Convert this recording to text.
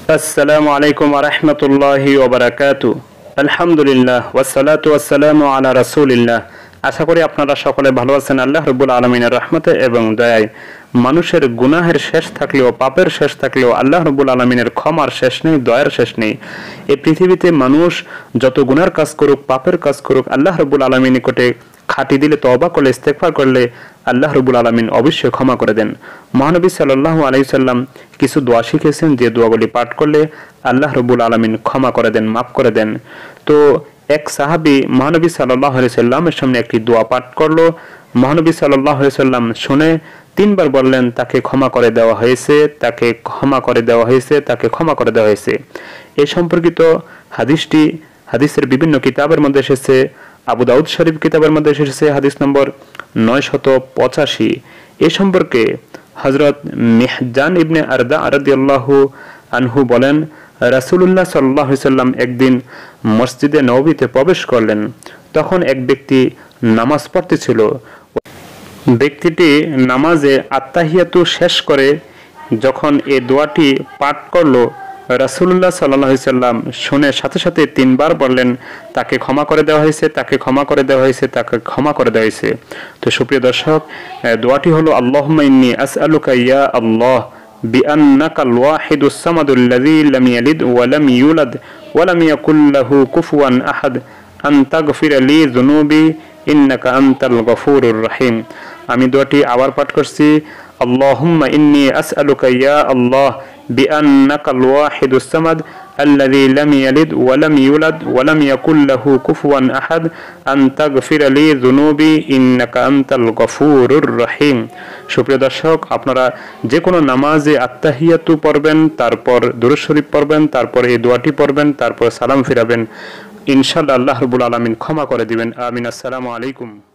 আসসালামু আলাইকুম ওয়া রাহমাতুল্লাহি ওয়া বারাকাতুহু। আলহামদুলিল্লাহ ওয়াসসালাতু ওয়াসসালামু আলা রাসূলিল্লাহ। আশা করি আপনারা সকলে ভালো আছেন আল্লাহ রাব্বুল আলামিনের রহমতে এবং দয়ায়। মানুষের গুনাহের শেষ থাকলেও, পাপের শেষ থাকলেও আল্লাহ রাব্বুল আলামিনের ক্ষমার শেষ নেই, দয়ার শেষ নেই। এই পৃথিবীতে মানুষ যত গুনার কাজ করুক, পাপের কাজ করুক, আল্লাহ রাব্বুল আলামিনের নিকটে খাঁটি দিলে, তওবা করলে, ইস্তেগফার করলে আল্লাহ রাব্বুল আলামিন অবশ্যই ক্ষমা করে দেন। মহানবী সাল্লাল্লাহু আলাইহি সাল্লাম কিছু দোয়া শিখেছেন, যে দোয়াগুলি পাঠ করলে আল্লাহ রাব্বুল আলামিন ক্ষমা করে দেন, মাফ করে দেন। তো এক সাহাবী মহানবী সাল্লাল্লাহু আলাইহি সাল্লামের সামনে একটি দোয়া পাঠ করলো। মহানবী সাল্লাল্লাহু আলাইহি সাল্লাম শুনে তিনবার বললেন, তাকে ক্ষমা করে দেওয়া হয়েছে, তাকে ক্ষমা করে দেওয়া হয়েছে, তাকে ক্ষমা করে দেওয়া হয়েছে। এই সম্পর্কিত হাদিসটি হাদিসের বিভিন্ন কিতাবের মধ্যে এসেছে। আবু দাউদ শরীফ কিতাবের মধ্যে এসেছে হাদিস নম্বর 985। এই সম্পর্কে হযরত মিহজান ইবনে আরদা রাদিয়াল্লাহু আনহু বলেন, রাসূলুল্লাহ সাল্লাল্লাহু আলাইহি সাল্লাম একদিন মসজিদে নববীতে প্রবেশ করলেন। তখন এক ব্যক্তি নামাজ পড়তেছিল। ব্যক্তিটি নামাজে আত্তাহিয়াতু শেষ করে যখন এই দোয়াটি পাঠ করলো, রাসূলুল্লাহ সাল্লাল্লাহু আলাইহি সাল্লাম শুনে সাথে সাথে তিনবার বললেন, তাকে ক্ষমা করে দেওয়া হয়েছে, তাকে ক্ষমা করে দেওয়া হয়েছে, তাকে ক্ষমা করে দেওয়া হয়েছে। তো সুপ্রিয় দর্শক, দোয়াটি হলো আল্লাহুম্মা ইন্নী আসআলুকা ইয়া আল্লাহ বিআন্নাকাল ওয়াহিদুস সামাদুল্লাযী লাম ইয়ালিদ ওয়া লাম ইউলাদ ওয়া লাম ইয়াকুল লাহু কুফুয়ান আহাদ আন তাগফিরা লি যুনুবি ইন্নাকা আনতাল গফুরুর রহিম। আমি দোয়াটি আবার পাঠ করছি, আল্লাহুম্মা ইন্নী আসআলুকা ইয়া আল্লাহ বিআন্নাকাল ওয়াহিদুস সামাদ আল্লাযী লাম ইয়ালিদ ওয়া লাম ইউলাদ ওয়া লাম ইয়াকুল লাহু কুফুয়ান আহাদ আন তাগফিরা লি যুনুবি ইন্নাকা আনতাল গফুরুর রহিম। সুপ্রিয় দর্শক, আপনারা যে কোনো নামাজে আত্তাহিয়াতু পড়বেন, তারপর দুরূদ শরীফ পড়বেন, তারপর এই দোয়াটি পড়বেন, তারপর সালাম ফিরাবেন। ইনশাআল্লাহ আল্লাহ রাব্বুল আলামিন ক্ষমা করে দিবেন। আমিন। আসসালামু আলাইকুম।